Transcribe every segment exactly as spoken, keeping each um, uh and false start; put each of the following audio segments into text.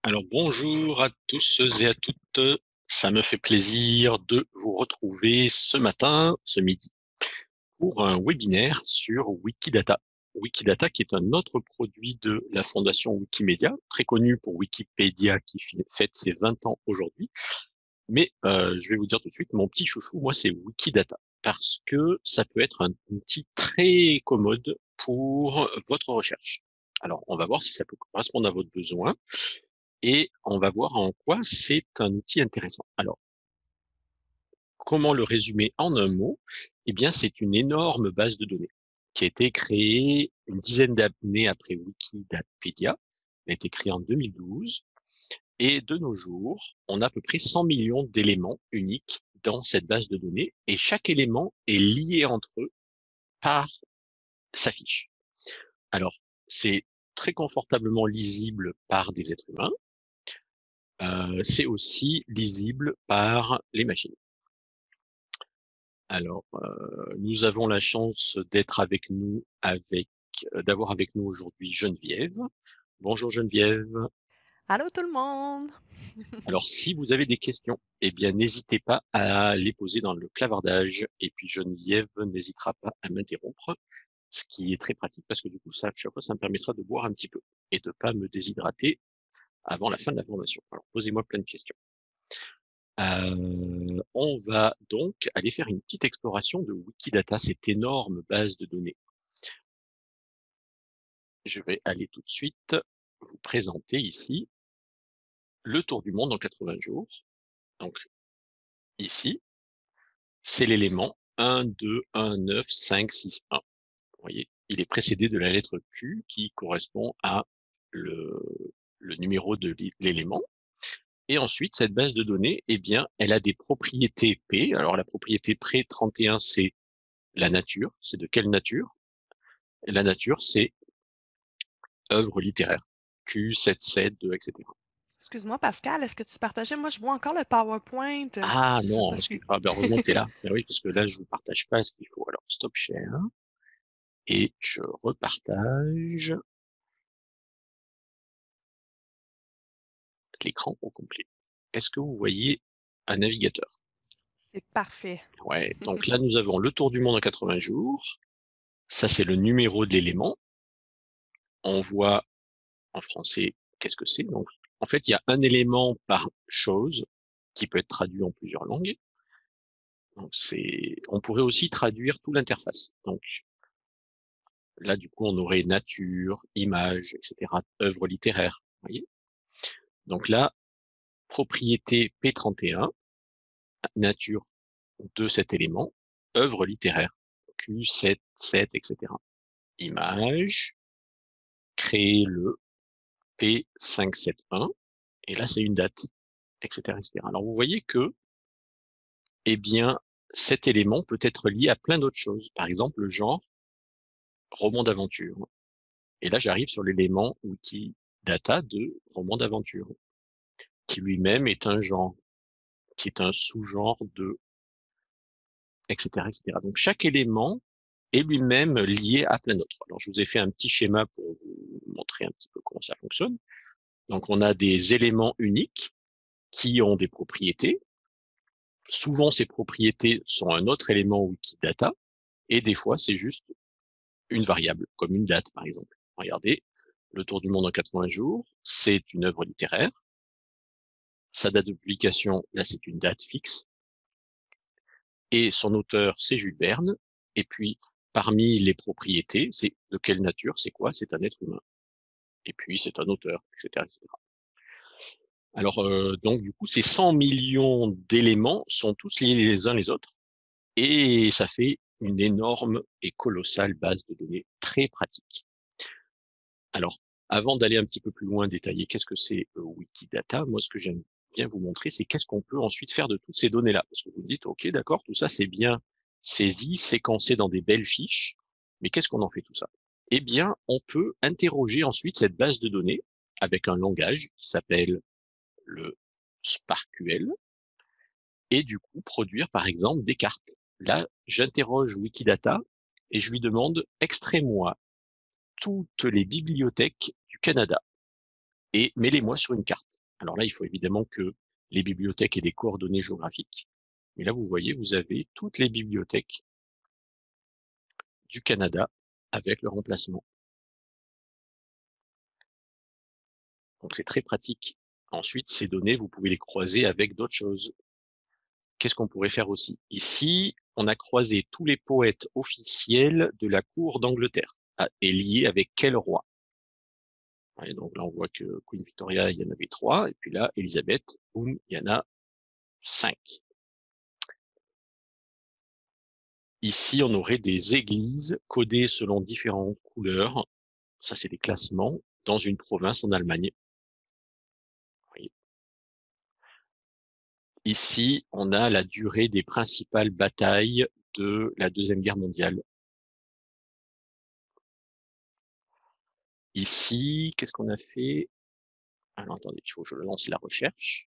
Alors bonjour à tous et à toutes. Ça me fait plaisir de vous retrouver ce matin, ce midi, pour un webinaire sur Wikidata. Wikidata qui est un autre produit de la fondation Wikimedia, très connu pour Wikipédia qui fi- fête ses vingt ans aujourd'hui. Mais euh, je vais vous dire tout de suite, mon petit chouchou, moi, c'est Wikidata, parce que ça peut être un outil très commode pour votre recherche. Alors, on va voir si ça peut correspondre à votre besoin et on va voir en quoi c'est un outil intéressant. Alors, comment le résumer en un mot? Eh bien, c'est une énorme base de données qui a été créée une dizaine d'années après Wikipédia. Elle a été créée en deux mille douze et de nos jours, on a à peu près cent millions d'éléments uniques dans cette base de données et chaque élément est lié entre eux par sa fiche. Alors, c'est très confortablement lisible par des êtres humains. Euh, c'est aussi lisible par les machines. Alors, euh, nous avons la chance d'être avec nous avec euh, d'avoir avec nous aujourd'hui Geneviève. Bonjour Geneviève. Allô tout le monde! Alors, si vous avez des questions, eh bien, n'hésitez pas à les poser dans le clavardage et puis Geneviève n'hésitera pas à m'interrompre, ce qui est très pratique parce que du coup, ça, à chaque fois, ça me permettra de boire un petit peu et de pas me déshydrater avant la fin de la formation. Alors, posez-moi plein de questions. Euh, on va donc aller faire une petite exploration de Wikidata, cette énorme base de données. Je vais aller tout de suite vous présenter ici le tour du monde en quatre-vingts jours. Donc ici, c'est l'élément un, deux, un, neuf, cinq, six, un. Vous voyez, il est précédé de la lettre Q qui correspond à le, le numéro de l'élément. Et ensuite, cette base de données, eh bien, elle a des propriétés P. Alors la propriété P trente et un, c'est la nature. C'est de quelle nature? La nature, c'est œuvre littéraire. Q, sept, sept, deux, et cetera. Excuse-moi Pascal, est-ce que tu partageais? Moi, je vois encore le PowerPoint. Ah Je sais non, pas excuse- si. ah, ben heureusement que tu es là. Ben oui, parce que là, je vous partage pas ce qu'il faut. Alors, stop share et je repartage l'écran au complet. Est-ce que vous voyez un navigateur? C'est parfait. Ouais, donc là, nous avons le tour du monde en quatre-vingts jours. Ça, c'est le numéro de l'élément. On voit en français qu'est-ce que c'est. Donc, en fait, il y a un élément par chose qui peut être traduit en plusieurs langues. Donc, c'est, on pourrait aussi traduire tout l'interface. Donc, là, du coup, on aurait nature, image, et cetera, œuvre littéraire. Vous voyez? Donc là, propriété P trente et un, nature de cet élément, œuvre littéraire, Q sept, sept, et cetera. Image, créer le P cinq sept un, et là, c'est une date, et cetera, et cetera. Alors, vous voyez que, eh bien, cet élément peut être lié à plein d'autres choses. Par exemple, le genre roman d'aventure. Et là, j'arrive sur l'élément Wikidata de roman d'aventure, qui lui-même est un genre, qui est un sous-genre de, et cetera, et cetera. Donc, chaque élément est lui-même lié à plein d'autres. Alors, je vous ai fait un petit schéma pour vous montrer un petit peu comment ça fonctionne. Donc, on a des éléments uniques qui ont des propriétés. Souvent, ces propriétés sont un autre élément Wikidata, et des fois, c'est juste une variable, comme une date, par exemple. Regardez, le tour du monde en quatre-vingts jours, c'est une œuvre littéraire. Sa date de publication, là, c'est une date fixe. Et son auteur, c'est Jules Verne. Et puis, parmi les propriétés, c'est de quelle nature, c'est quoi? C'est un être humain. Et puis, c'est un auteur, et cetera, et cetera. Alors, euh, donc, du coup, ces cent millions d'éléments sont tous liés les uns les autres. Et ça fait une énorme et colossale base de données très pratique. Alors, avant d'aller un petit peu plus loin, détailler qu'est-ce que c'est euh, Wikidata, moi, ce que j'aime bien vous montrer, c'est qu'est-ce qu'on peut ensuite faire de toutes ces données-là. Parce que vous me dites, OK, d'accord, tout ça, c'est bien saisi, séquencé dans des belles fiches, mais qu'est-ce qu'on en fait tout ça? Eh bien, on peut interroger ensuite cette base de données avec un langage qui s'appelle le SparkQL et du coup produire, par exemple, des cartes. Là, j'interroge Wikidata et je lui demande, extrais-moi toutes les bibliothèques du Canada. et mets-les-moi sur une carte. Alors là, il faut évidemment que les bibliothèques aient des coordonnées géographiques. Mais là, vous voyez, vous avez toutes les bibliothèques du Canada avec leur emplacement. Donc c'est très pratique. Ensuite, ces données, vous pouvez les croiser avec d'autres choses. Qu'est-ce qu'on pourrait faire aussi? Ici, on a croisé tous les poètes officiels de la cour d'Angleterre, ah, et liés avec quel roi? Et donc là, on voit que Queen Victoria, il y en avait trois, et puis là, Elisabeth, boum, il y en a cinq. Ici, on aurait des églises codées selon différentes couleurs. Ça, c'est des classements dans une province en Allemagne. Oui. Ici, on a la durée des principales batailles de la Deuxième Guerre mondiale. Ici, qu'est-ce qu'on a fait? Alors, attendez, il faut que je lance la recherche.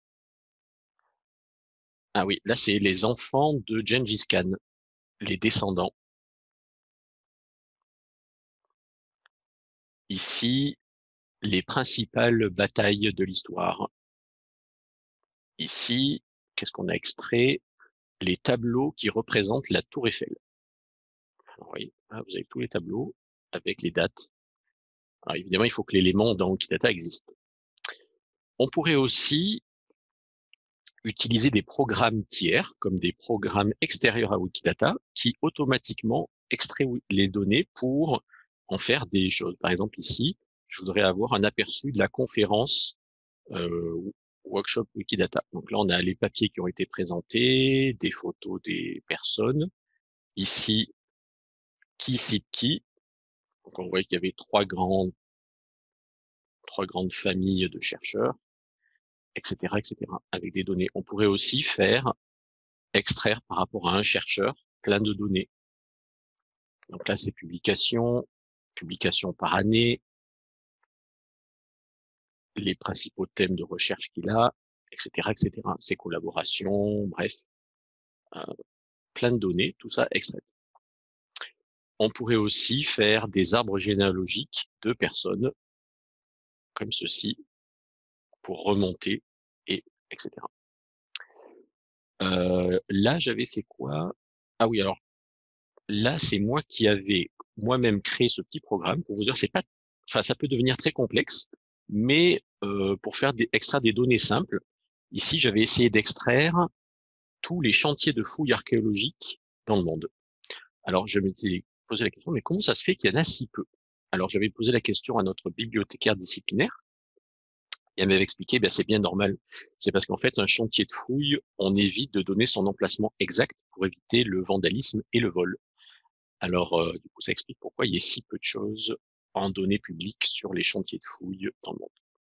Ah oui, là, c'est les enfants de Gengis Khan, les descendants. Ici, les principales batailles de l'histoire. Ici, qu'est-ce qu'on a extrait? Les tableaux qui représentent la Tour Eiffel. Alors, oui, là, vous avez tous les tableaux avec les dates. Alors, évidemment, il faut que l'élément dans Wikidata existe. On pourrait aussi utiliser des programmes tiers, comme des programmes extérieurs à Wikidata, qui automatiquement extraient les données pour en faire des choses. Par exemple, ici, je voudrais avoir un aperçu de la conférence euh, workshop Wikidata. Donc là, on a les papiers qui ont été présentés, des photos des personnes. Ici, qui cite qui. Donc on voit qu'il y avait trois grands, trois grandes familles de chercheurs, et cetera, et cetera, avec des données. On pourrait aussi faire extraire par rapport à un chercheur plein de données. Donc là, c'est publication, publication par année, les principaux thèmes de recherche qu'il a, et cetera, et cetera. Ses collaborations, bref, euh, plein de données, tout ça extrait. On pourrait aussi faire des arbres généalogiques de personnes, comme ceci, pour remonter, et etc. Euh, là, j'avais fait quoi? Ah oui, alors là, c'est moi qui avais moi-même créé ce petit programme pour vous dire, c'est pas, enfin, ça peut devenir très complexe, mais euh, pour faire des extraire des données simples, ici, j'avais essayé d'extraire tous les chantiers de fouilles archéologiques dans le monde. Alors, je m'étais posé la question, mais comment ça se fait qu'il y en a si peu? Alors, j'avais posé la question à notre bibliothécaire disciplinaire, et elle m'avait expliqué, ben, c'est bien normal. C'est parce qu'en fait, un chantier de fouilles, on évite de donner son emplacement exact pour éviter le vandalisme et le vol. Alors, euh, du coup, ça explique pourquoi il y a si peu de choses en données publiques sur les chantiers de fouilles dans le monde.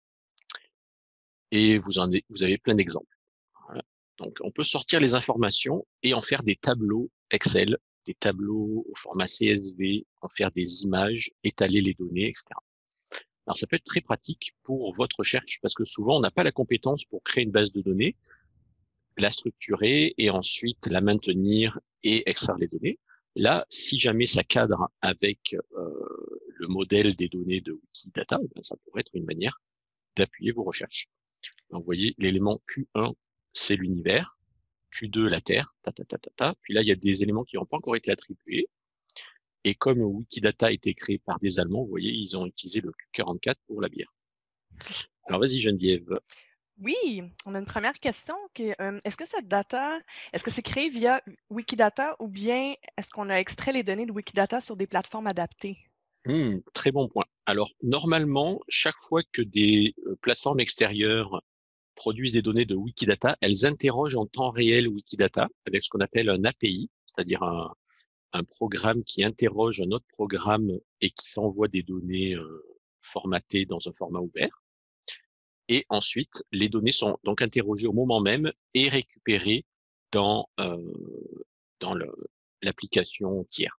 Et vous, en avez, vous avez plein d'exemples. Voilà. Donc, on peut sortir les informations et en faire des tableaux Excel, des tableaux au format C S V, en faire des images, étaler les données, et cetera. Alors, ça peut être très pratique pour votre recherche parce que souvent, on n'a pas la compétence pour créer une base de données, la structurer et ensuite la maintenir et extraire les données. Là, si jamais ça cadre avec euh, le modèle des données de Wikidata, eh bien, ça pourrait être une manière d'appuyer vos recherches. Donc, vous voyez, l'élément Q un, c'est l'univers, Q deux, la Terre, ta, ta, ta, ta, ta. Puis là, il y a des éléments qui n'ont pas encore été attribués. Et comme Wikidata a été créé par des Allemands, vous voyez, ils ont utilisé le Q quarante-quatre pour la bière. Alors, vas-y, Geneviève. Oui, on a une première question. Qui, euh, est-ce que cette data, est-ce que c'est créé via Wikidata ou bien est-ce qu'on a extrait les données de Wikidata sur des plateformes adaptées? Hmm, très bon point. Alors, normalement, chaque fois que des euh, plateformes extérieures produisent des données de Wikidata, elles interrogent en temps réel Wikidata avec ce qu'on appelle un A P I, c'est-à-dire un, un programme qui interroge un autre programme et qui s'envoie des données euh, formatées dans un format ouvert. Et ensuite, les données sont donc interrogées au moment même et récupérées dans, euh, dans le- l'application tiers.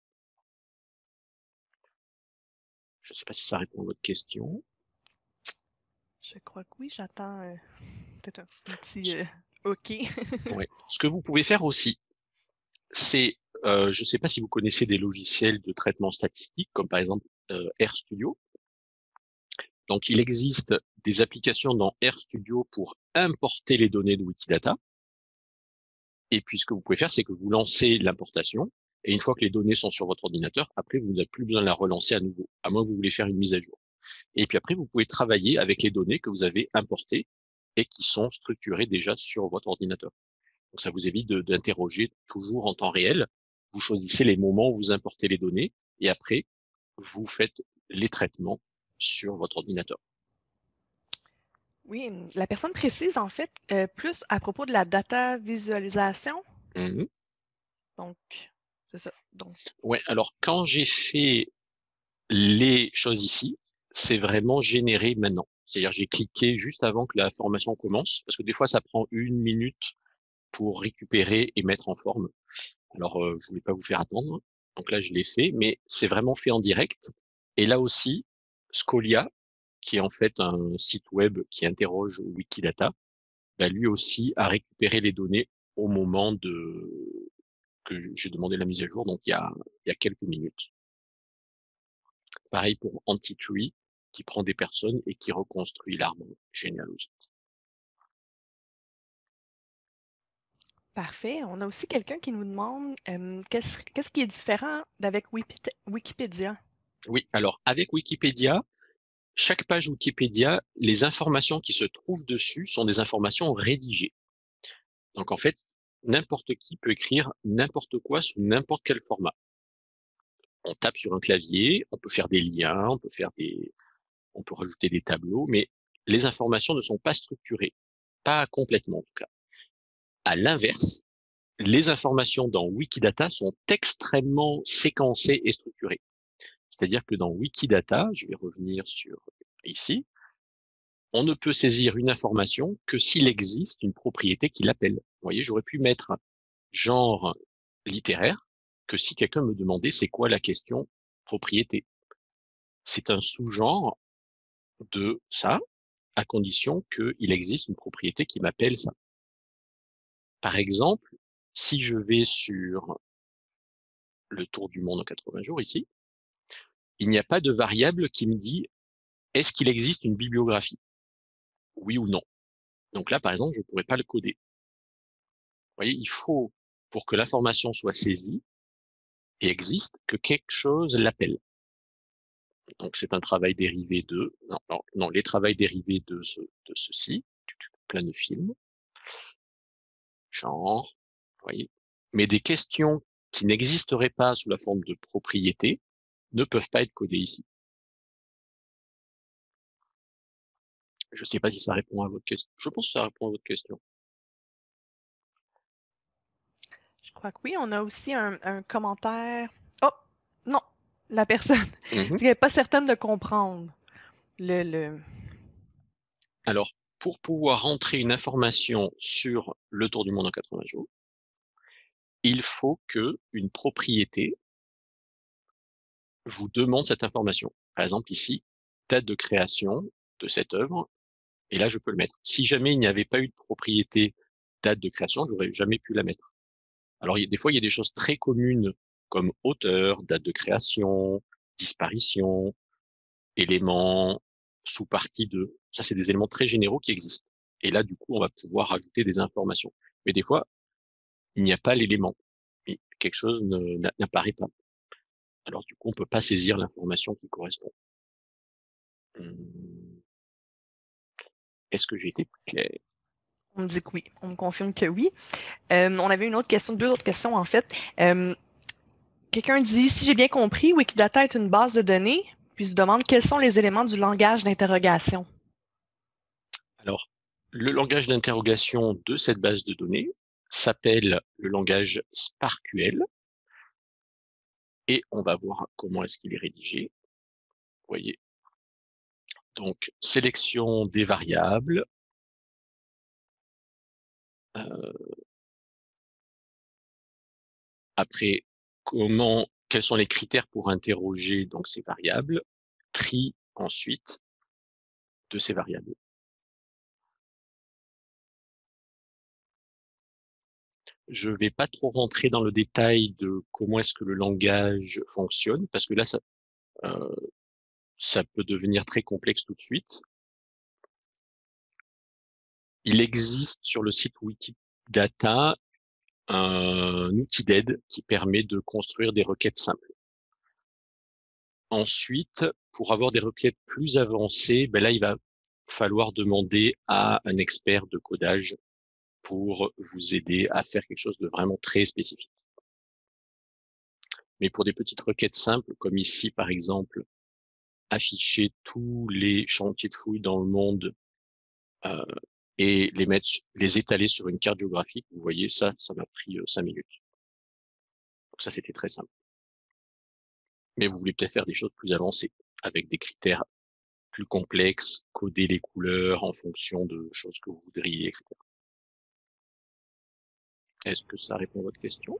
Je ne sais pas si ça répond à votre question. Je crois que oui, j'attends euh, peut-être un, un petit euh, OK. Ouais. Ce que vous pouvez faire aussi, c'est, euh, je ne sais pas si vous connaissez des logiciels de traitement statistique, comme par exemple euh, RStudio. Donc, il existe des applications dans RStudio pour importer les données de Wikidata. Et puis, ce que vous pouvez faire, c'est que vous lancez l'importation. Et une fois que les données sont sur votre ordinateur, après, vous n'avez plus besoin de la relancer à nouveau, à moins que vous voulez faire une mise à jour. Et puis après, vous pouvez travailler avec les données que vous avez importées et qui sont structurées déjà sur votre ordinateur. Donc, ça vous évite d'interroger toujours en temps réel. Vous choisissez les moments où vous importez les données et après, vous faites les traitements sur votre ordinateur. Oui, la personne précise en fait euh, plus à propos de la data visualisation. Mmh. Donc, c'est ça. Donc, Ouais, alors quand j'ai fait les choses ici, c'est vraiment généré maintenant. C'est-à-dire j'ai cliqué juste avant que la formation commence, parce que des fois ça prend une minute pour récupérer et mettre en forme. Alors euh, je voulais pas vous faire attendre, donc là je l'ai fait, mais c'est vraiment fait en direct. Et là aussi, Scolia, qui est en fait un site web qui interroge Wikidata, bah, lui aussi a récupéré les données au moment de que j'ai demandé la mise à jour, donc il y a, il y a quelques minutes. Pareil pour Antitree, qui prend des personnes et qui reconstruit l'arbre généalogique. parfait. On a aussi quelqu'un qui nous demande euh, qu'est-ce qu'est-ce qui est différent d'avec Wipit- Wikipédia? Oui, alors avec Wikipédia, chaque page Wikipédia, les informations qui se trouvent dessus sont des informations rédigées. Donc en fait, n'importe qui peut écrire n'importe quoi sous n'importe quel format. On tape sur un clavier, on peut faire des liens, on peut faire des, on peut rajouter des tableaux, mais les informations ne sont pas structurées, pas complètement en tout cas. À l'inverse, les informations dans Wikidata sont extrêmement séquencées et structurées. C'est-à-dire que dans Wikidata, je vais revenir sur ici, on ne peut saisir une information que s'il existe une propriété qui l'appelle. Vous voyez, j'aurais pu mettre genre littéraire que si quelqu'un me demandait c'est quoi la question propriété. C'est un sous-genre de ça, à condition qu'il existe une propriété qui m'appelle ça. Par exemple, si je vais sur le tour du monde en quatre-vingts jours ici, il n'y a pas de variable qui me dit est-ce qu'il existe une bibliographie? Oui ou non. Donc là, par exemple, je ne pourrais pas le coder. Vous voyez, il faut, pour que l'information soit saisie et existe, que quelque chose l'appelle. Donc c'est un travail dérivé de, non, non, non, les travails dérivés de, ce, de ceci, plein de films, genre, vous voyez. Mais des questions qui n'existeraient pas sous la forme de propriété ne peuvent pas être codées ici. Je ne sais pas si ça répond à votre question. Je pense que ça répond à votre question. Je crois que oui. On a aussi un, un commentaire. Oh, non, la personne. Mmh. Elle n'est pas certaine de comprendre le, le... Alors, pour pouvoir rentrer une information sur le tour du monde en quatre-vingts jours, il faut que une propriété vous demande cette information. Par exemple, ici, date de création de cette œuvre, et là, je peux le mettre. Si jamais il n'y avait pas eu de propriété date de création, j'aurais jamais pu la mettre. Alors, il y a, des fois, il y a des choses très communes comme auteur, date de création, disparition, éléments, sous-partie de. Ça, c'est des éléments très généraux qui existent. Et là, du coup, on va pouvoir rajouter des informations. Mais des fois, il n'y a pas l'élément. Et quelque chose ne- n'a- n'apparaît pas. Alors, du coup, on peut pas saisir l'information qui correspond. Hum, Est-ce que j'ai été clair? On me dit que oui. On me confirme que oui. Euh, on avait une autre question, deux autres questions en fait. Euh, Quelqu'un dit, si j'ai bien compris, Wikidata est une base de données, puis se demande quels sont les éléments du langage d'interrogation. Alors, le langage d'interrogation de cette base de données s'appelle le langage SparkQL et on va voir comment est-ce qu'il est rédigé. Vous voyez. Donc, sélection des variables. Euh, après, comment, quels sont les critères pour interroger donc ces variables? Tri ensuite de ces variables. Je vais pas trop rentrer dans le détail de comment est-ce que le langage fonctionne parce que là, ça, euh, ça peut devenir très complexe tout de suite. Il existe sur le site Wikidata un outil d'aide qui permet de construire des requêtes simples. Ensuite, pour avoir des requêtes plus avancées, ben là, il va falloir demander à un expert de codage pour vous aider à faire quelque chose de vraiment très spécifique. Mais pour des petites requêtes simples, comme ici, par exemple, afficher tous les chantiers de fouilles dans le monde euh, et les mettre, les étaler sur une carte géographique, vous voyez, ça, ça m'a pris euh, cinq minutes. Donc ça, c'était très simple. Mais vous voulez peut-être faire des choses plus avancées, avec des critères plus complexes, coder les couleurs en fonction de choses que vous voudriez, et cetera. Est-ce que ça répond à votre question?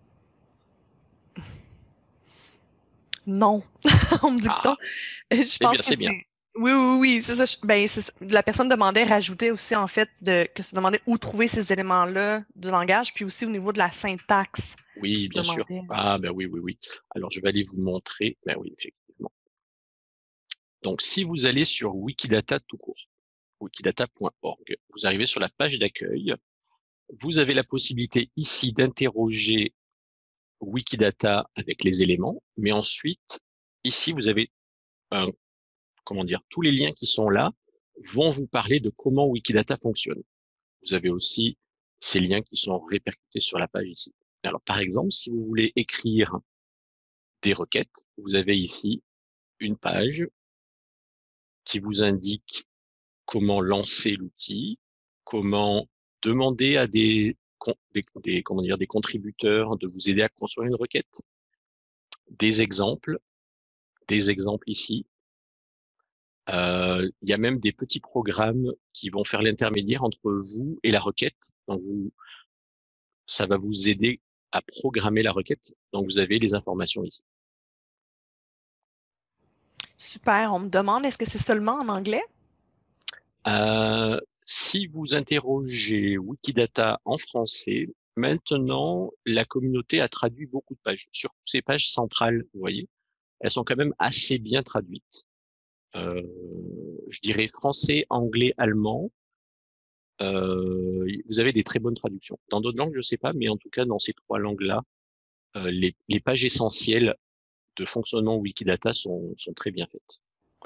Non. On me dit Ah, que non. Je pense bien, que c'est bien. c'est... Oui, oui, oui, c'est ça. Ben, ça. La personne demandait, rajoutait aussi, en fait, de, que se demandait où trouver ces éléments-là du langage, puis aussi au niveau de la syntaxe. Oui, bien sûr. Ah, ben oui, oui, oui. Alors, je vais aller vous montrer. Ben oui, effectivement. Donc, si vous allez sur Wikidata tout court, wikidata point org, vous arrivez sur la page d'accueil. Vous avez la possibilité ici d'interroger Wikidata avec les éléments, mais ensuite, ici, vous avez un, comment dire, tous les liens qui sont là vont vous parler de comment Wikidata fonctionne. Vous avez aussi ces liens qui sont répercutés sur la page ici. Alors, par exemple, si vous voulez écrire des requêtes, vous avez ici une page qui vous indique comment lancer l'outil, comment demander à des, des, des, comment dire, des contributeurs de vous aider à construire une requête, des exemples, des exemples ici. Euh, il y a même des petits programmes qui vont faire l'intermédiaire entre vous et la requête. Donc, vous, ça va vous aider à programmer la requête. Donc, vous avez les informations ici. Super. On me demande, est-ce que c'est seulement en anglais? Euh, si vous interrogez Wikidata en français, maintenant, la communauté a traduit beaucoup de pages. Sur ces pages centrales, vous voyez, elles sont quand même assez bien traduites. Euh, je dirais français, anglais, allemand. Euh, vous avez des très bonnes traductions. Dans d'autres langues, je ne sais pas, mais en tout cas, dans ces trois langues-là, euh, les, les pages essentielles de fonctionnement Wikidata sont, sont très bien faites. Ouais.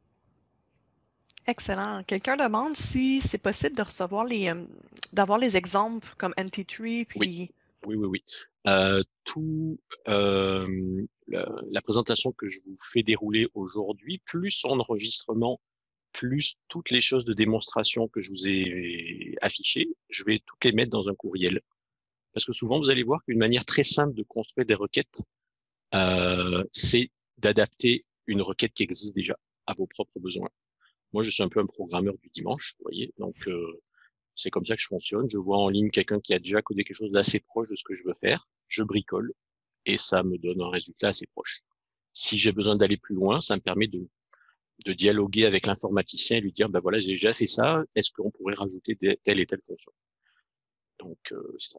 Excellent. Quelqu'un demande si c'est possible de recevoir les, euh, d'avoir les exemples comme N T trois, puis... Oui, oui, oui. oui. Euh, tout, euh, la, la présentation que je vous fais dérouler aujourd'hui, plus son enregistrement, plus toutes les choses de démonstration que je vous ai affichées, je vais toutes les mettre dans un courriel. Parce que souvent, vous allez voir qu'une manière très simple de construire des requêtes, euh, c'est d'adapter une requête qui existe déjà à vos propres besoins. Moi, je suis un peu un programmeur du dimanche, vous voyez, donc euh, c'est comme ça que je fonctionne. Je vois en ligne quelqu'un qui a déjà codé quelque chose d'assez proche de ce que je veux faire, je bricole et ça me donne un résultat assez proche. Si j'ai besoin d'aller plus loin, ça me permet de, de dialoguer avec l'informaticien et lui dire, ben voilà, j'ai déjà fait ça, est-ce qu'on pourrait rajouter des, telle et telle fonction? Donc, euh, c'est ça.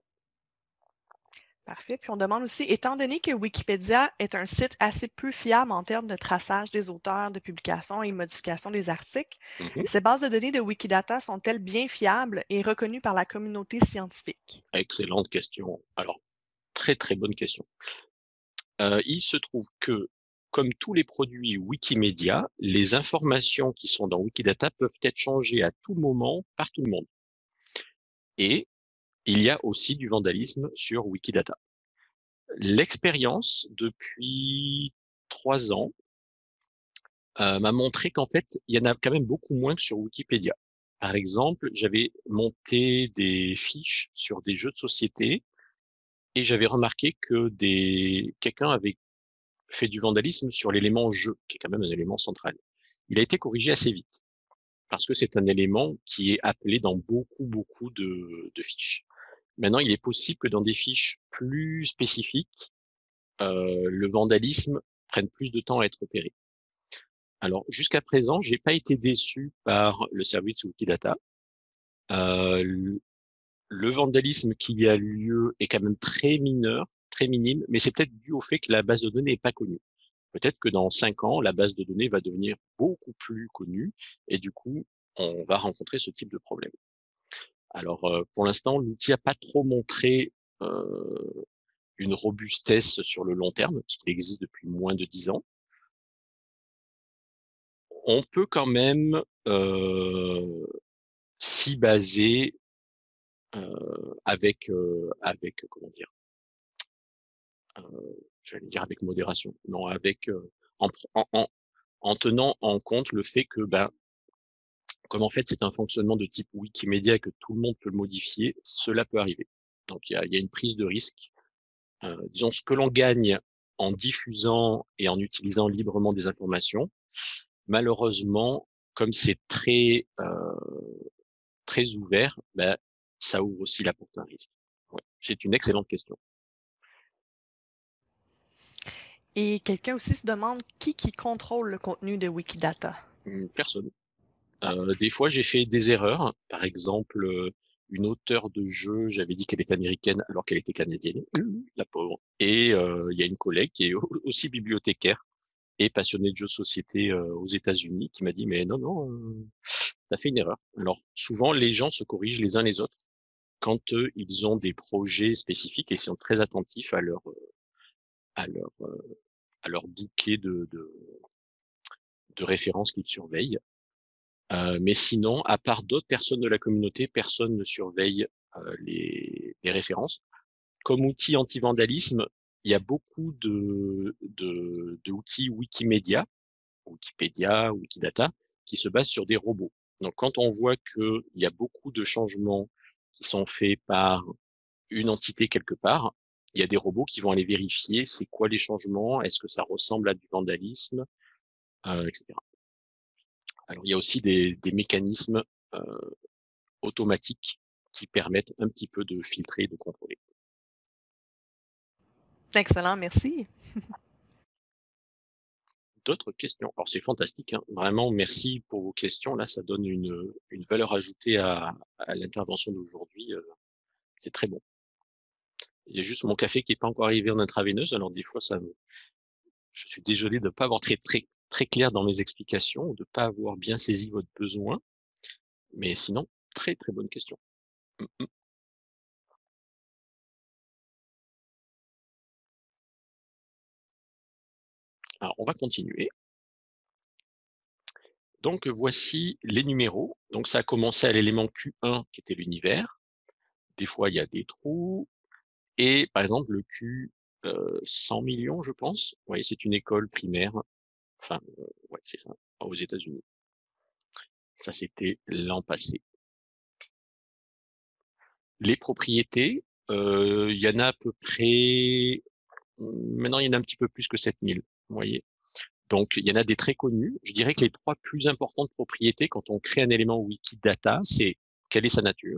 Parfait. Puis on demande aussi, étant donné que Wikipédia est un site assez peu fiable en termes de traçage des auteurs, de publication et modification des articles, Mm-hmm. ces bases de données de Wikidata sont-elles bien fiables et reconnues par la communauté scientifique? Excellente question. Alors, très très bonne question. Euh, il se trouve que, comme tous les produits Wikimedia, les informations qui sont dans Wikidata peuvent être changées à tout moment par tout le monde. Et il y a aussi du vandalisme sur Wikidata. L'expérience depuis trois ans euh, m'a montré qu'en fait, il y en a quand même beaucoup moins que sur Wikipédia. Par exemple, j'avais monté des fiches sur des jeux de société et j'avais remarqué que des quelqu'un avait fait du vandalisme sur l'élément jeu, qui est quand même un élément central. Il a été corrigé assez vite parce que c'est un élément qui est appelé dans beaucoup, beaucoup de, de fiches. Maintenant, il est possible que dans des fiches plus spécifiques, euh, le vandalisme prenne plus de temps à être opéré. Alors, jusqu'à présent, j'ai pas été déçu par le service Wikidata. Euh, le, le vandalisme qu'il y a lieu est quand même très mineur, très minime, mais c'est peut-être dû au fait que la base de données n'est pas connue. Peut-être que dans cinq ans, la base de données va devenir beaucoup plus connue et du coup, on va rencontrer ce type de problème. Alors, euh, pour l'instant, l'outil n'a pas trop montré euh, une robustesse sur le long terme, parce qu'il existe depuis moins de dix ans. On peut quand même euh, s'y baser euh, avec, euh, avec, comment dire, euh, j'allais dire avec modération, non, avec euh, en, en, en, en tenant en compte le fait que, ben, comme en fait c'est un fonctionnement de type Wikimedia et que tout le monde peut le modifier, cela peut arriver. Donc il y a, y a une prise de risque. Euh, disons ce que l'on gagne en diffusant et en utilisant librement des informations, malheureusement, comme c'est très euh, très ouvert, ben, ça ouvre aussi la porte à un risque. Ouais, c'est une excellente question. Et quelqu'un aussi se demande qui qui contrôle le contenu de Wikidata. Personne. Non? Euh, des fois, j'ai fait des erreurs. Par exemple, euh, une auteure de jeu, j'avais dit qu'elle était américaine alors qu'elle était canadienne, la pauvre. Et euh, il y a une collègue qui est aussi bibliothécaire et passionnée de jeux de société euh, aux États-Unis qui m'a dit mais non non, euh, t'as fait une erreur. Alors souvent, les gens se corrigent les uns les autres quand euh, ils ont des projets spécifiques et sont très attentifs à leur à leur euh, à leur bouquet de de, de références qu'ils surveillent. Euh, mais sinon, à part d'autres personnes de la communauté, personne ne surveille euh, les, les références. Comme outil anti-vandalisme, il y a beaucoup de, de, de outils Wikimedia, Wikipédia, Wikidata, qui se basent sur des robots. Donc, quand on voit qu'il y a beaucoup de changements qui sont faits par une entité quelque part, il y a des robots qui vont aller vérifier c'est quoi les changements, est-ce que ça ressemble à du vandalisme, euh, et cetera. Alors, il y a aussi des, des mécanismes euh, automatiques qui permettent un petit peu de filtrer et de contrôler. Excellent, merci. D'autres questions? Alors c'est fantastique, hein. Vraiment merci pour vos questions. Là, ça donne une, une valeur ajoutée à, à l'intervention d'aujourd'hui. Euh, c'est très bon. Il y a juste mon café qui n'est pas encore arrivé en intraveineuse, alors des fois, ça me... je suis désolé de ne pas avoir très, très, très clair dans mes explications, de ne pas avoir bien saisi votre besoin, mais sinon, très très bonne question. Mm -hmm. Alors, on va continuer. Donc, voici les numéros. Donc, ça a commencé à l'élément Q un, qui était l'univers. Des fois, il y a des trous. Et, par exemple, le Q euh, cent millions, je pense. Vous voyez, c'est une école primaire. Enfin, euh, ouais, c'est ça, aux États-Unis. Ça, c'était l'an passé. Les propriétés, euh, il y en a à peu près... Maintenant, il y en a un petit peu plus que sept mille, vous voyez. Donc, il y en a des très connus. Je dirais que les trois plus importantes propriétés quand on crée un élément Wikidata, c'est quelle est sa nature.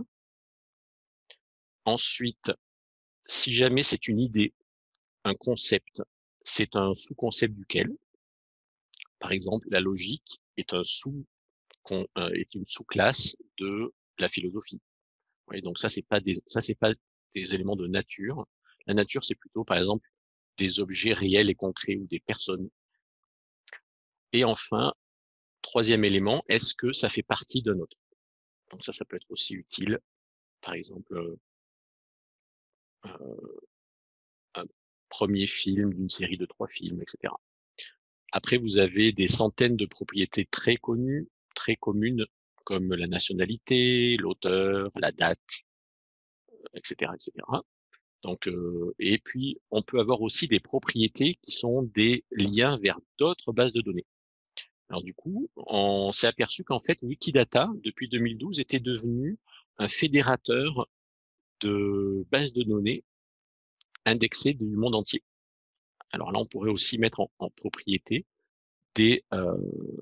Ensuite, si jamais c'est une idée, un concept, c'est un sous-concept duquel. Par exemple, la logique est un sous est une sous-classe de la philosophie. Oui, donc ça c'est pas des ça c'est pas des éléments de nature. La nature c'est plutôt par exemple des objets réels et concrets ou des personnes. Et enfin, troisième élément, est-ce que ça fait partie d'un autre? Donc ça, ça peut être aussi utile. Par exemple, euh, un premier film d'une série de trois films, et cetera. Après, vous avez des centaines de propriétés très connues, très communes, comme la nationalité, l'auteur, la date, et cetera, et cetera. Donc, euh, et puis, on peut avoir aussi des propriétés qui sont des liens vers d'autres bases de données. Alors du coup, on s'est aperçu qu'en fait, Wikidata, depuis deux mille douze, était devenu un fédérateur de bases de données indexées du monde entier. Alors là, on pourrait aussi mettre en, en propriété des, euh,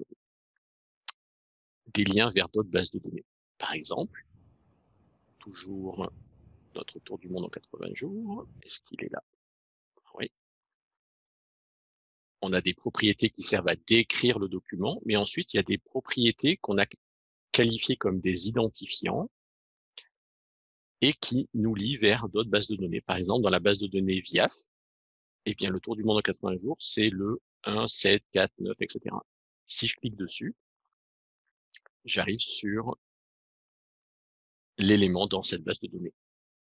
des liens vers d'autres bases de données. Par exemple, toujours notre tour du monde en quatre-vingts jours. Est-ce qu'il est là? Oui. On a des propriétés qui servent à décrire le document, mais ensuite, il y a des propriétés qu'on a qualifiées comme des identifiants et qui nous lient vers d'autres bases de données. Par exemple, dans la base de données V I A F, eh bien, le tour du monde en quatre-vingts jours, c'est le un, sept, quatre, neuf, et cetera. Si je clique dessus, j'arrive sur l'élément dans cette base de données.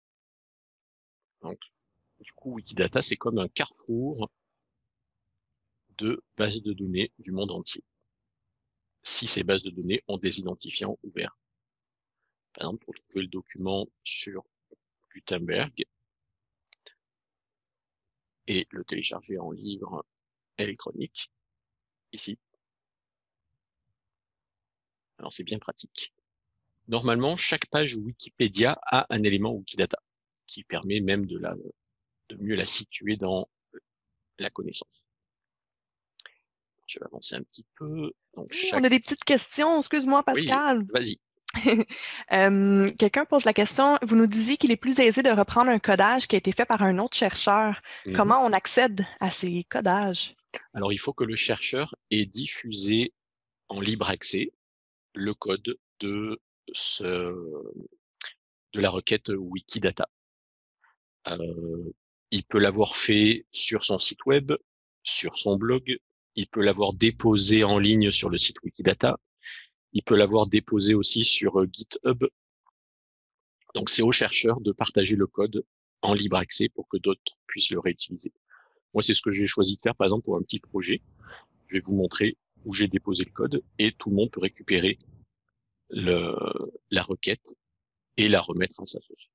Donc, du coup, Wikidata, c'est comme un carrefour de bases de données du monde entier. Si ces bases de données ont des identifiants ouverts. Par exemple, pour trouver le document sur Gutenberg et le télécharger en livre électronique, ici. Alors, c'est bien pratique. Normalement, chaque page Wikipédia a un élément Wikidata qui permet même de, la, de mieux la situer dans la connaissance. Je vais avancer un petit peu. Donc, Oui, chaque... on a des petites questions. Excuse-moi, Oui, Pascal. vas-y. Euh, quelqu'un pose la question, vous nous disiez qu'il est plus aisé de reprendre un codage qui a été fait par un autre chercheur. Mhm. Comment on accède à ces codages? Alors, il faut que le chercheur ait diffusé en libre accès le code de, ce, de la requête Wikidata. Euh, il peut l'avoir fait sur son site web, sur son blog, il peut l'avoir déposé en ligne sur le site Wikidata, il peut l'avoir déposé aussi sur euh, GitHub. Donc, c'est aux chercheurs de partager le code en libre accès pour que d'autres puissent le réutiliser. Moi, c'est ce que j'ai choisi de faire, par exemple, pour un petit projet. Je vais vous montrer où j'ai déposé le code et tout le monde peut récupérer le, la requête et la remettre à sa sauce.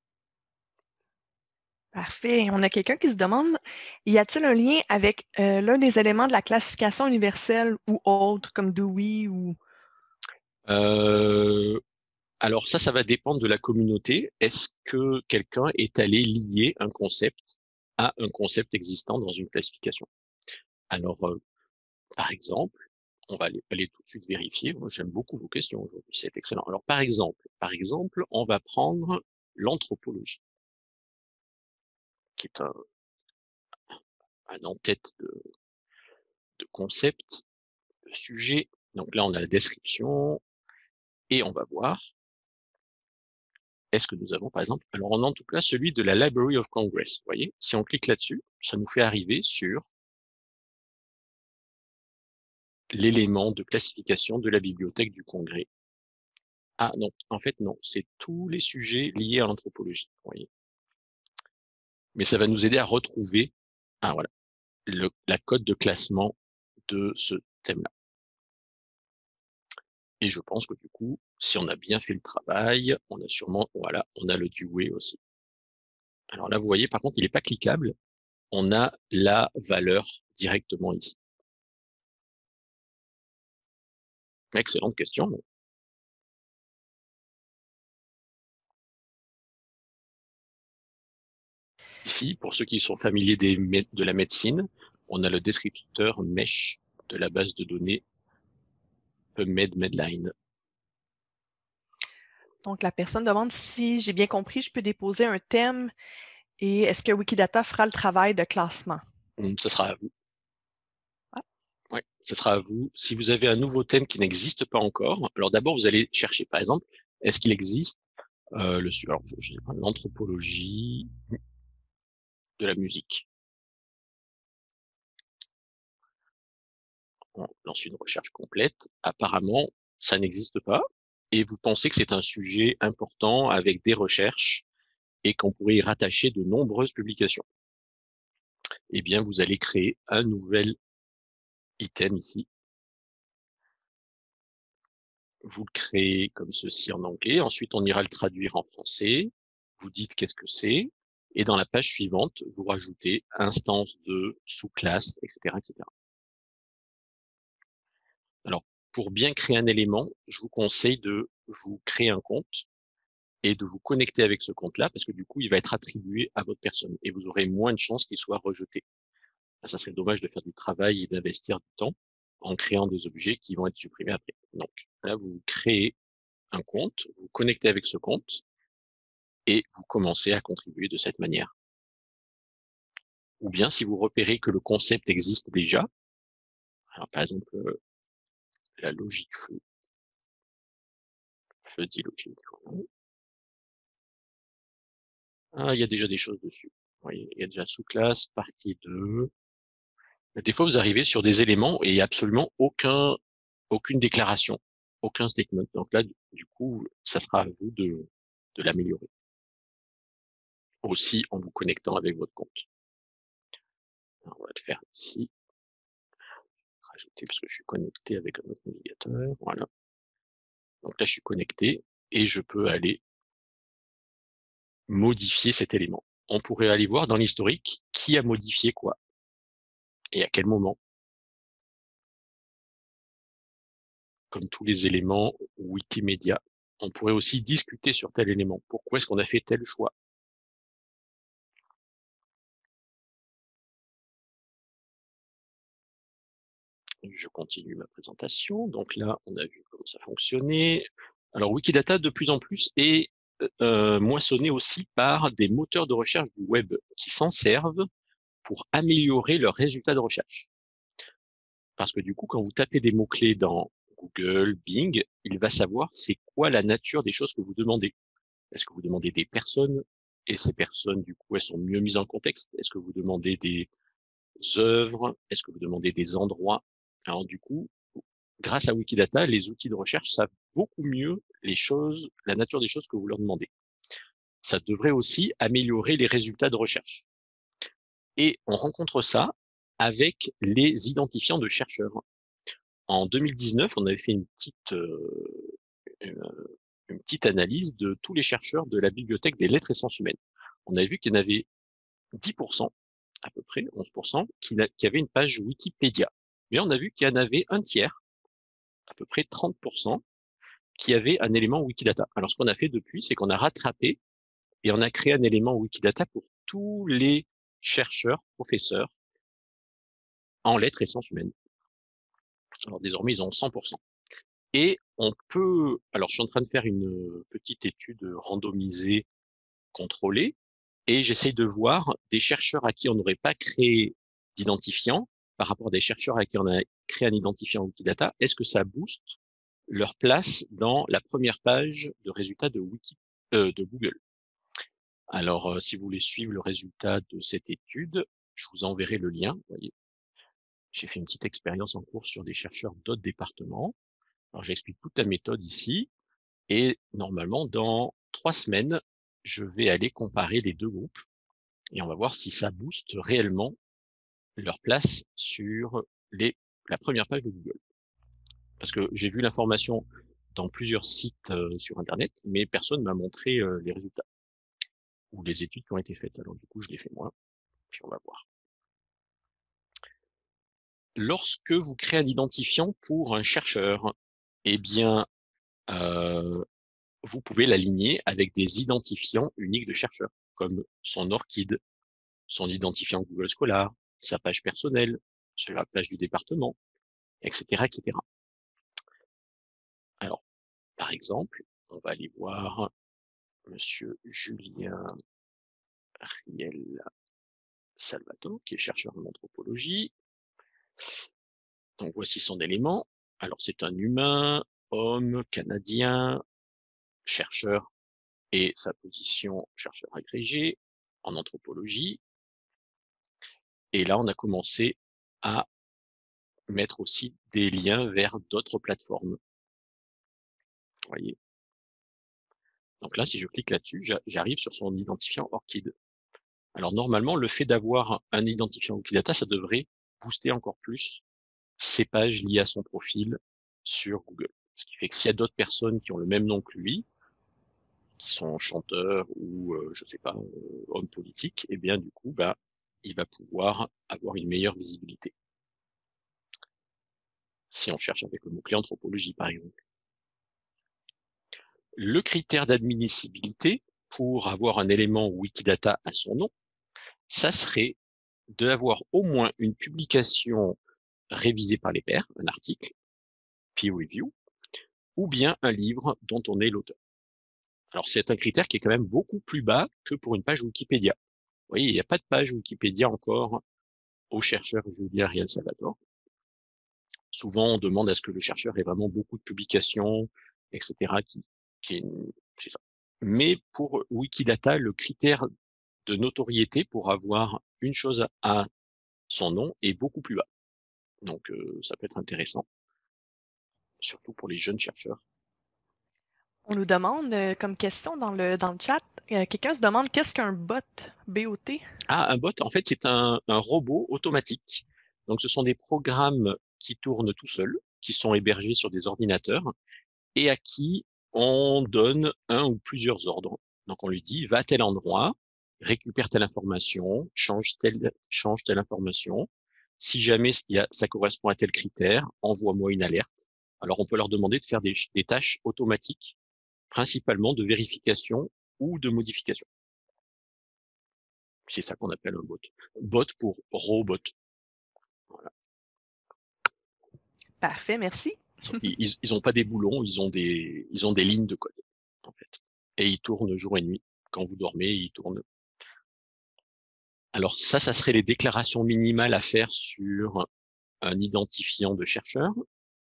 Parfait. On a quelqu'un qui se demande, y a-t-il un lien avec euh, l'un des éléments de la classification universelle ou autre, comme Dewey ou... Euh, alors ça, ça va dépendre de la communauté. Est-ce que quelqu'un est allé lier un concept à un concept existant dans une classification? Alors, euh, par exemple, on va aller, aller tout de suite vérifier. Moi, j'aime beaucoup vos questions aujourd'hui, c'est excellent. Alors, par exemple, par exemple, on va prendre l'anthropologie, qui est un, un en-tête de, de concept, de sujet. Donc là, on a la description et on va voir. Est-ce que nous avons, par exemple, alors on a en tout cas celui de la Library of Congress. Vous voyez, si on clique là-dessus, ça nous fait arriver sur l'élément de classification de la bibliothèque du Congrès. Ah non, en fait non, c'est tous les sujets liés à l'anthropologie. Vous voyez. Mais ça va nous aider à retrouver, ah voilà, le, la code de classement de ce thème-là. Et je pense que du coup, si on a bien fait le travail, on a sûrement, voilà, on a le Dewey aussi. Alors là, vous voyez, par contre, il n'est pas cliquable. On a la valeur directement ici. Excellente question. Ici, pour ceux qui sont familiers des, de la médecine, on a le descripteur mesh de la base de données PubMed Medline. Donc, la personne demande si j'ai bien compris, je peux déposer un thème et est-ce que Wikidata fera le travail de classement? Ce sera à vous. Ah. Oui, ce sera à vous. Si vous avez un nouveau thème qui n'existe pas encore, alors d'abord, vous allez chercher, par exemple, est-ce qu'il existe euh, le, alors, je, je l'anthropologie de la musique. On lance une recherche complète. Apparemment, ça n'existe pas. Et vous pensez que c'est un sujet important avec des recherches et qu'on pourrait y rattacher de nombreuses publications. Eh bien, vous allez créer un nouvel item ici. Vous le créez comme ceci en anglais. Ensuite, on ira le traduire en français. Vous dites qu'est-ce que c'est. Et dans la page suivante, vous rajoutez instance de sous-classe, et cetera, et cetera. Alors, pour bien créer un élément, je vous conseille de vous créer un compte et de vous connecter avec ce compte-là, parce que du coup, il va être attribué à votre personne et vous aurez moins de chances qu'il soit rejeté. Ça serait dommage de faire du travail et d'investir du temps en créant des objets qui vont être supprimés après. Donc là, vous créez un compte, vous connectez avec ce compte et vous commencez à contribuer de cette manière. Ou bien, si vous repérez que le concept existe déjà, alors par exemple, euh, la logique feu, feu dit logique. Ah, il y a déjà des choses dessus. Vous voyez, il y a déjà sous-classe, partie deux, Des fois, vous arrivez sur des éléments et absolument aucun, aucune déclaration, aucun statement. Donc là, du coup, ça sera à vous de, de l'améliorer. Aussi en vous connectant avec votre compte. Alors, on va le faire ici. Rajouter parce que je suis connecté avec un autre navigateur. Voilà. Donc là, je suis connecté et je peux aller modifier cet élément. On pourrait aller voir dans l'historique qui a modifié quoi et à quel moment. Comme tous les éléments Wikimedia. On pourrait aussi discuter sur tel élément. Pourquoi est-ce qu'on a fait tel choix? Je continue ma présentation. Donc là, on a vu comment ça fonctionnait. Alors Wikidata, de plus en plus, est euh, moissonné aussi par des moteurs de recherche du web qui s'en servent pour améliorer leurs résultats de recherche. Parce que du coup, quand vous tapez des mots-clés dans Google, Bing, il va savoir c'est quoi la nature des choses que vous demandez. Est-ce que vous demandez des personnes? Et ces personnes, du coup, elles sont mieux mises en contexte? Est-ce que vous demandez des œuvres? Est-ce que vous demandez des endroits? Alors du coup, grâce à Wikidata, les outils de recherche savent beaucoup mieux les choses, la nature des choses que vous leur demandez. Ça devrait aussi améliorer les résultats de recherche. Et on rencontre ça avec les identifiants de chercheurs. En deux mille dix-neuf, on avait fait une petite, euh, une petite analyse de tous les chercheurs de la bibliothèque des lettres et sciences humaines. On avait vu qu'il y en avait dix pour cent, à peu près, onze pour cent, qui, qui avaient une page Wikipédia. Mais on a vu qu'il y en avait un tiers, à peu près trente pour cent, qui avait un élément Wikidata. Alors, ce qu'on a fait depuis, c'est qu'on a rattrapé et on a créé un élément Wikidata pour tous les chercheurs, professeurs en lettres et sciences humaines. Alors, désormais, ils ont cent pour cent. Et on peut, alors je suis en train de faire une petite étude randomisée contrôlée, et j'essaye de voir des chercheurs à qui on n'aurait pas créé d'identifiant par rapport à des chercheurs à qui on a créé un identifiant Wikidata. Est-ce que ça booste leur place dans la première page de résultats de, Wiki, euh, de Google? Alors, euh, si vous voulez suivre le résultat de cette étude, je vous enverrai le lien. Vous voyez, j'ai fait une petite expérience en cours sur des chercheurs d'autres départements. Alors, j'explique toute la méthode ici. Et normalement, dans trois semaines, je vais aller comparer les deux groupes et on va voir si ça booste réellement leur place sur les, la première page de Google. Parce que j'ai vu l'information dans plusieurs sites euh, sur Internet, mais personne m'a montré euh, les résultats ou les études qui ont été faites. Alors du coup, je les fais moi, puis on va voir. Lorsque vous créez un identifiant pour un chercheur, eh bien, euh, vous pouvez l'aligner avec des identifiants uniques de chercheurs, comme son ORCID, son identifiant Google Scholar, sa page personnelle, sur la page du département, et cetera, et cetera. Alors, par exemple, on va aller voir Monsieur Julien Riel Salvato, qui est chercheur en anthropologie. Donc voici son élément. Alors c'est un humain, homme, canadien, chercheur et sa position chercheur agrégé en anthropologie. Et là, on a commencé à mettre aussi des liens vers d'autres plateformes. Vous voyez. Donc là, si je clique là-dessus, j'arrive sur son identifiant ORCID. Alors normalement, le fait d'avoir un identifiant Wikidata, ça devrait booster encore plus ces pages liées à son profil sur Google. Ce qui fait que s'il y a d'autres personnes qui ont le même nom que lui, qui sont chanteurs ou, euh, je sais pas, euh, hommes politiques, eh bien du coup, bah, il va pouvoir avoir une meilleure visibilité. Si on cherche avec le mot-clé anthropologie, par exemple. Le critère d'admissibilité pour avoir un élément Wikidata à son nom, ça serait d'avoir au moins une publication révisée par les pairs, un article, peer review, ou bien un livre dont on est l'auteur. Alors c'est un critère qui est quand même beaucoup plus bas que pour une page Wikipédia. Vous voyez, il n'y a pas de page Wikipédia encore au chercheur Julien Riel Salvatore. Souvent, on demande à ce que le chercheur ait vraiment beaucoup de publications, et cetera. Qui, qui est, c'est ça. Mais pour Wikidata, le critère de notoriété pour avoir une chose à son nom est beaucoup plus bas. Donc, euh, ça peut être intéressant, surtout pour les jeunes chercheurs. On nous demande euh, comme question dans le, dans le chat, euh, quelqu'un se demande qu'est-ce qu'un bot, B O T? Ah, un bot, en fait, c'est un, un robot automatique. Donc, ce sont des programmes qui tournent tout seuls, qui sont hébergés sur des ordinateurs et à qui on donne un ou plusieurs ordres. Donc, on lui dit, va à tel endroit, récupère telle information, change telle, change telle information. Si jamais il y a, ça correspond à tel critère, envoie-moi une alerte. Alors, on peut leur demander de faire des, des tâches automatiques, principalement de vérification ou de modification. C'est ça qu'on appelle un bot. Bot pour robot. Voilà. Parfait, merci. Sauf qu'ils ils ont pas des boulons, ils ont des, ils ont des lignes de code, en fait. Et ils tournent jour et nuit. Quand vous dormez, ils tournent. Alors ça, ça serait les déclarations minimales à faire sur un identifiant de chercheur.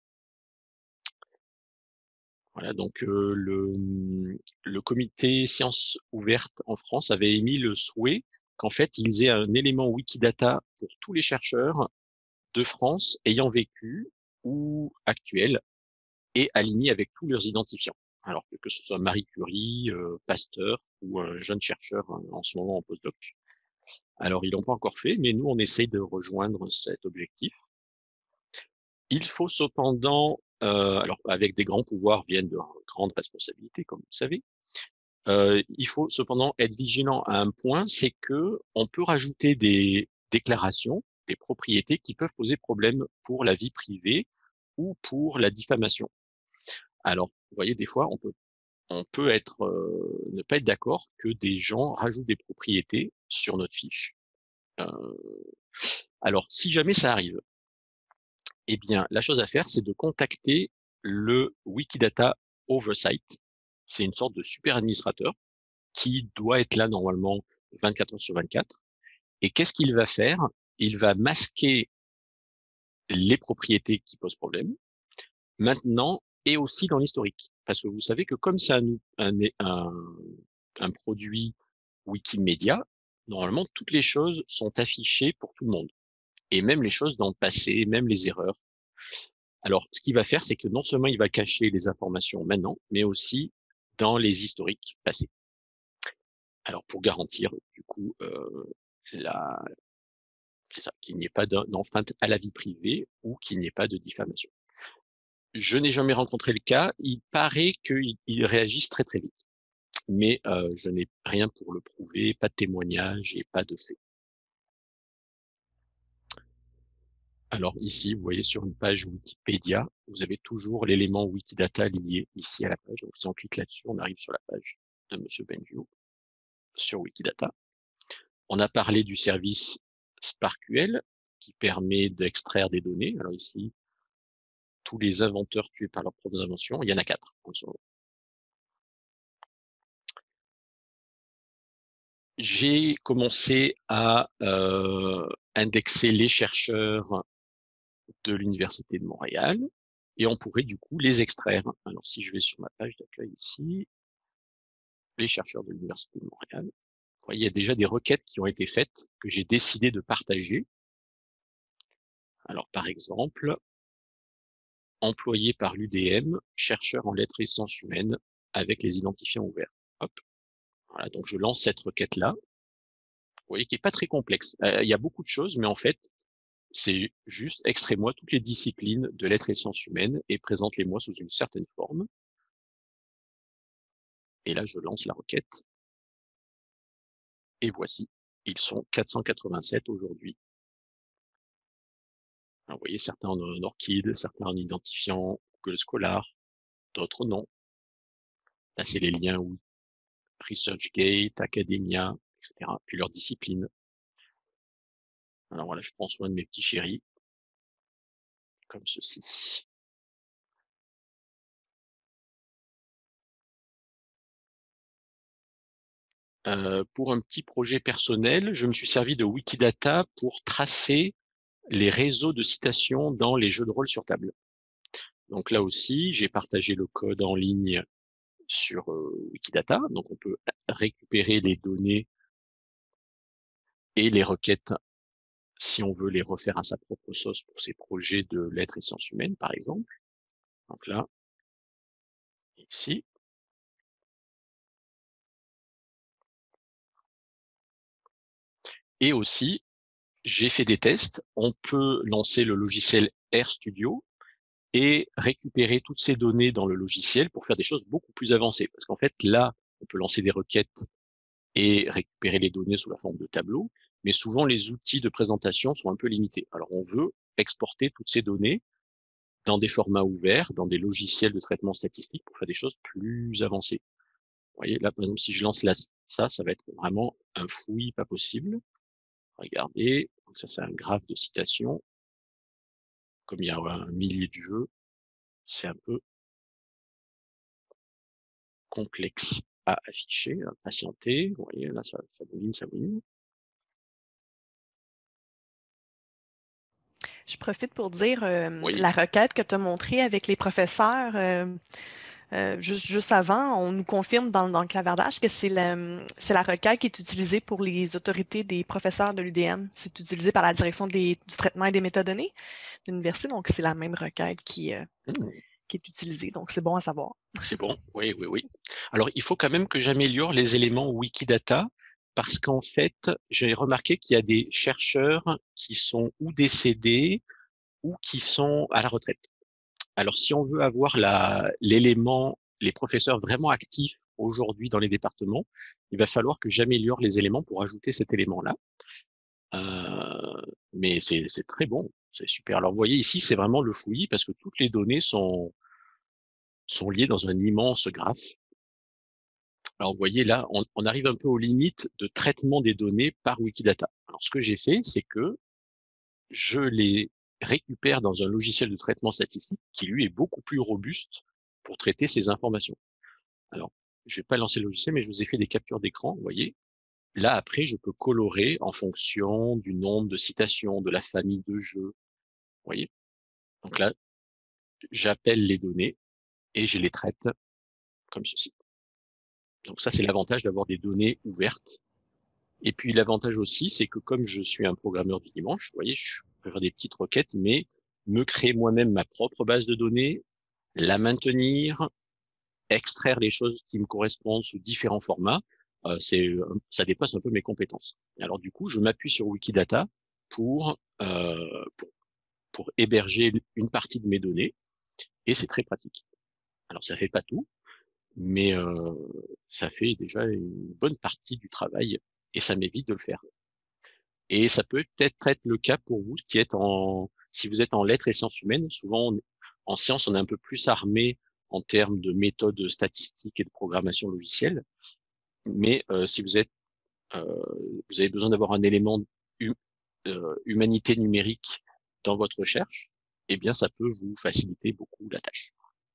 Voilà, donc euh, le, le comité sciences ouvertes en France avait émis le souhait qu'en fait, ils aient un élément Wikidata pour tous les chercheurs de France ayant vécu ou actuels et alignés avec tous leurs identifiants. Alors que, que ce soit Marie Curie, euh, Pasteur ou un jeune chercheur hein, en ce moment en postdoc. Alors, ils l'ont pas encore fait, mais nous, on essaye de rejoindre cet objectif. Il faut cependant, euh, alors avec des grands pouvoirs viennent de grandes responsabilités, comme vous le savez. Euh, il faut cependant être vigilant à un point, c'est que on peut rajouter des déclarations, des propriétés qui peuvent poser problème pour la vie privée ou pour la diffamation. Alors, vous voyez, des fois, on peut, on peut être, euh, ne pas être d'accord que des gens rajoutent des propriétés sur notre fiche. Euh, alors, si jamais ça arrive, eh bien, la chose à faire, c'est de contacter le Wikidata Oversight. C'est une sorte de super administrateur qui doit être là normalement vingt-quatre heures sur vingt-quatre. Et qu'est-ce qu'il va faire? Il va masquer les propriétés qui posent problème, maintenant et aussi dans l'historique. Parce que vous savez que comme c'est un, un, un, un produit Wikimedia, normalement, toutes les choses sont affichées pour tout le monde. Et même les choses dans le passé, même les erreurs. Alors, ce qu'il va faire, c'est que non seulement il va cacher les informations maintenant, mais aussi dans les historiques passés. Alors, pour garantir, du coup, euh, la, c'est ça, qu'il n'y ait pas d'enfreinte à la vie privée ou qu'il n'y ait pas de diffamation. Je n'ai jamais rencontré le cas. Il paraît qu'ils réagissent très très vite, mais euh, je n'ai rien pour le prouver, pas de témoignage et pas de fait. Alors ici, vous voyez sur une page Wikipédia, vous avez toujours l'élément Wikidata lié ici à la page. Donc si on clique là-dessus, on arrive sur la page de Monsieur Benjou sur Wikidata. On a parlé du service SparkQL qui permet d'extraire des données. Alors ici, tous les inventeurs tués par leurs propres inventions, il y en a quatre en ce moment. J'ai commencé à euh, indexer les chercheurs de l'Université de Montréal et on pourrait du coup les extraire. Alors si je vais sur ma page d'accueil ici, les chercheurs de l'Université de Montréal, il y a déjà des requêtes qui ont été faites que j'ai décidé de partager. Alors par exemple, employé par l'U D M, chercheur en lettres et sciences humaines avec les identifiants ouverts. Hop. Voilà, donc je lance cette requête-là. Vous voyez qui est pas très complexe. Euh, il y a beaucoup de choses, mais en fait, c'est juste extrais-moi toutes les disciplines de lettres et sciences humaines et présente-les-moi sous une certaine forme. Et là, je lance la requête. Et voici, ils sont quatre cent quatre-vingt-sept aujourd'hui. Vous voyez, certains en ORCID, certains en identifiant Google Scholar, d'autres non. Là, c'est les liens où ResearchGate, Academia, et cetera. Puis leur discipline. Alors voilà, je prends soin de mes petits chéris, comme ceci. Euh, pour un petit projet personnel, je me suis servi de Wikidata pour tracer les réseaux de citations dans les jeux de rôle sur table. Donc là aussi, j'ai partagé le code en ligne sur euh, Wikidata. Donc on peut récupérer les données et les requêtes si on veut les refaire à sa propre sauce pour ses projets de lettres et sciences humaines, par exemple. Donc là, ici. Et aussi, j'ai fait des tests. On peut lancer le logiciel RStudio et récupérer toutes ces données dans le logiciel pour faire des choses beaucoup plus avancées. Parce qu'en fait, là, on peut lancer des requêtes et récupérer les données sous la forme de tableaux, mais souvent les outils de présentation sont un peu limités. Alors on veut exporter toutes ces données dans des formats ouverts, dans des logiciels de traitement statistique pour faire des choses plus avancées. Vous voyez, là, par exemple, si je lance là, ça, ça va être vraiment un fouillis pas possible. Regardez, donc ça c'est un graphe de citation. Comme il y a un millier de jeux, c'est un peu complexe à afficher, à patienter. Vous voyez, là, ça, ça mouline, ça mouline. Je profite pour dire euh, Oui. la requête que tu as montrée avec les professeurs. Euh, euh, juste, juste avant, on nous confirme dans, dans le clavardage que c'est la, c'est la requête qui est utilisée pour les autorités des professeurs de l'U D M. C'est utilisé par la direction des, du traitement et des métadonnées de l'université, donc c'est la même requête qui, euh, Mmh. qui est utilisée. Donc c'est bon à savoir. C'est bon, oui, oui, oui. Alors, il faut quand même que j'améliore les éléments Wikidata parce qu'en fait, j'ai remarqué qu'il y a des chercheurs qui sont ou décédés ou qui sont à la retraite. Alors, si on veut avoir la, l'élément, les professeurs vraiment actifs aujourd'hui dans les départements, il va falloir que j'améliore les éléments pour ajouter cet élément-là. Euh, mais c'est, c'est très bon, c'est super. Alors, vous voyez ici, c'est vraiment le fouillis parce que toutes les données sont, sont liées dans un immense graphe. Alors, vous voyez là, on, on arrive un peu aux limites de traitement des données par Wikidata. Alors, ce que j'ai fait, c'est que je les récupère dans un logiciel de traitement statistique qui, lui, est beaucoup plus robuste pour traiter ces informations. Alors, je vais pas lancer le logiciel, mais je vous ai fait des captures d'écran, vous voyez. Là, après, je peux colorer en fonction du nombre de citations, de la famille de jeux, vous voyez. Donc là, j'appelle les données et je les traite comme ceci. Donc ça, c'est l'avantage d'avoir des données ouvertes. Et puis l'avantage aussi, c'est que comme je suis un programmeur du dimanche, vous voyez, je peux faire des petites requêtes, mais me créer moi-même ma propre base de données, la maintenir, extraire les choses qui me correspondent sous différents formats, euh, c'est, ça dépasse un peu mes compétences. Alors du coup, je m'appuie sur Wikidata pour, euh, pour, pour héberger une partie de mes données, et c'est très pratique. Alors ça fait pas tout, mais euh, ça fait déjà une bonne partie du travail, et ça m'évite de le faire. Et ça peut peut-être être le cas pour vous qui êtes en, si vous êtes en lettres et sciences humaines, souvent on- en sciences on est un peu plus armé en termes de méthodes statistiques et de programmation logicielle. Mais euh, si vous êtes, euh, vous avez besoin d'avoir un élément hum- euh, humanité numérique dans votre recherche, eh bien ça peut vous faciliter beaucoup la tâche.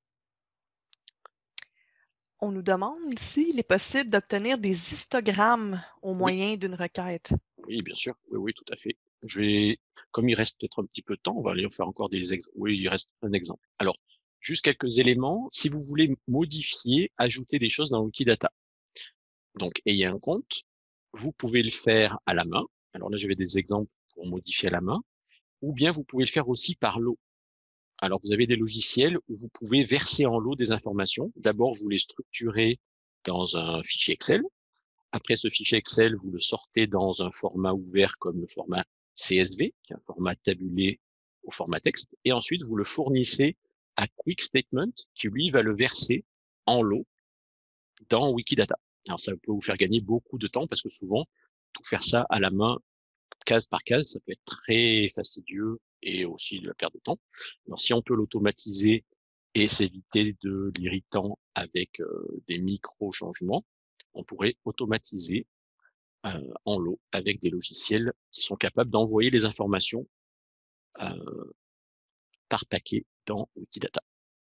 On nous demande s'il est possible d'obtenir des histogrammes au Oui, moyen d'une requête. oui, bien sûr, oui, oui, tout à fait. Je vais, comme il reste peut-être un petit peu de temps, on va aller en faire encore des exemples. Oui, il reste un exemple. Alors, juste quelques éléments. Si vous voulez modifier, ajouter des choses dans Wikidata, donc ayez un compte, vous pouvez le faire à la main. Alors là, j'avais des exemples pour modifier à la main, ou bien vous pouvez le faire aussi par lot. Alors, vous avez des logiciels où vous pouvez verser en lot des informations. D'abord, vous les structurez dans un fichier Excel. Après ce fichier Excel, vous le sortez dans un format ouvert comme le format C S V, qui est un format tabulé au format texte. Et ensuite, vous le fournissez à Quick Statement, qui lui va le verser en lot dans Wikidata. Alors, ça peut vous faire gagner beaucoup de temps parce que souvent, tout faire ça à la main, case par case, ça peut être très fastidieux et aussi de la perte de temps. Alors, si on peut l'automatiser et s'éviter de l'irritant avec euh, des micro-changements, on pourrait automatiser euh, en lot avec des logiciels qui sont capables d'envoyer les informations euh, par paquet dans Wikidata.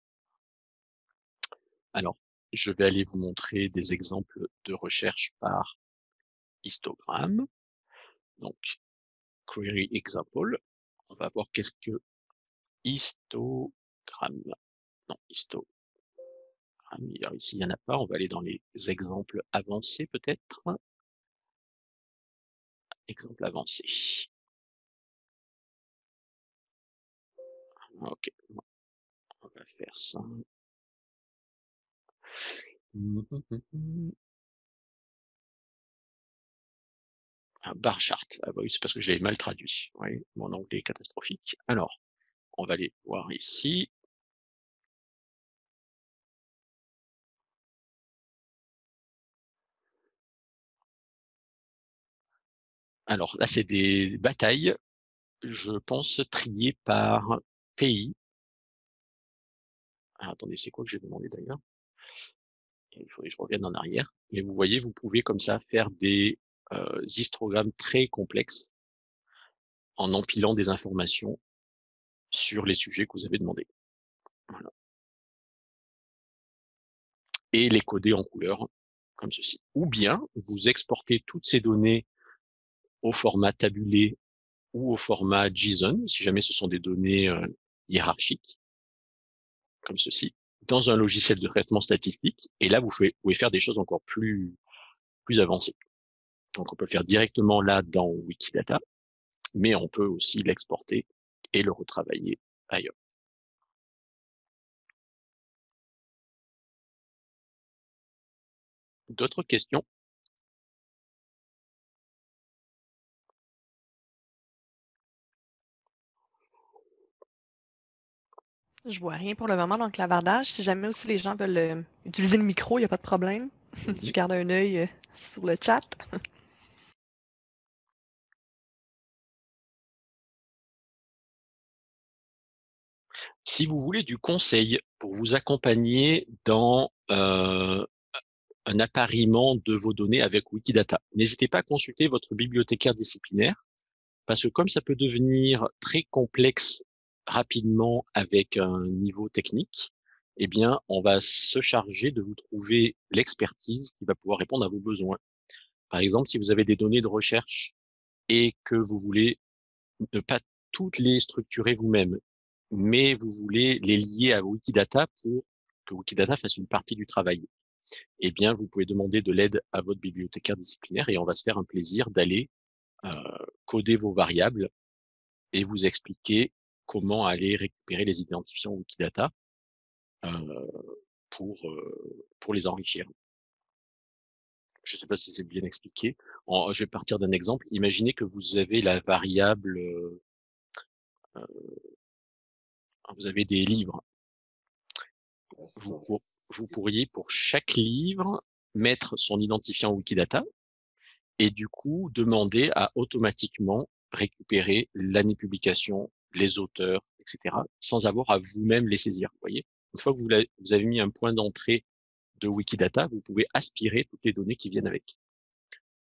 Alors, je vais aller vous montrer des exemples de recherche par histogramme. Donc, query example. On va voir qu'est-ce que histogramme. Non, histogramme. Alors ici, il n'y en a pas. On va aller dans les exemples avancés peut-être. Exemple avancé. Ok, on va faire ça. Mmh mh, mmh mh. Un bar chart. Ah bah oui, c'est parce que je l'avais mal traduit. Oui, mon anglais est catastrophique. Alors, on va aller voir ici. Alors là, c'est des batailles, je pense, triées par pays. Ah, attendez, c'est quoi que j'ai demandé d'ailleurs? Il faudrait que je revienne en arrière. Mais vous voyez, vous pouvez comme ça faire des euh, histogrammes très complexes en empilant des informations sur les sujets que vous avez demandés. Voilà. Et les coder en couleur, comme ceci. Ou bien, vous exportez toutes ces données au format tabulé ou au format JSON, si jamais ce sont des données euh, hiérarchiques, comme ceci, dans un logiciel de traitement statistique. Et là, vous pouvez faire des choses encore plus, plus avancées. Donc, on peut le faire directement là dans Wikidata, mais on peut aussi l'exporter et le retravailler ailleurs. D'autres questions? Je vois rien pour le moment dans le clavardage. Si jamais aussi les gens veulent euh, utiliser le micro, il n'y a pas de problème. Je garde un œil euh, sur le chat. Si vous voulez du conseil pour vous accompagner dans euh, un appariement de vos données avec Wikidata, n'hésitez pas à consulter votre bibliothécaire disciplinaire, parce que comme ça peut devenir très complexe rapidement avec un niveau technique, eh bien, on va se charger de vous trouver l'expertise qui va pouvoir répondre à vos besoins. Par exemple, si vous avez des données de recherche et que vous voulez ne pas toutes les structurer vous-même, mais vous voulez les lier à Wikidata pour que Wikidata fasse une partie du travail, eh bien, vous pouvez demander de l'aide à votre bibliothécaire disciplinaire et on va se faire un plaisir d'aller euh, coder vos variables et vous expliquer comment aller récupérer les identifiants Wikidata euh, pour, euh, pour les enrichir. Je ne sais pas si c'est bien expliqué. En, je vais partir d'un exemple. Imaginez que vous avez la variable, euh, vous avez des livres. Vous, pour, vous pourriez pour chaque livre mettre son identifiant Wikidata et du coup demander à automatiquement récupérer l'année publication, les auteurs, et cetera, sans avoir à vous-même les saisir. Vous voyez, une fois que vous, vous avez mis un point d'entrée de Wikidata, vous pouvez aspirer toutes les données qui viennent avec.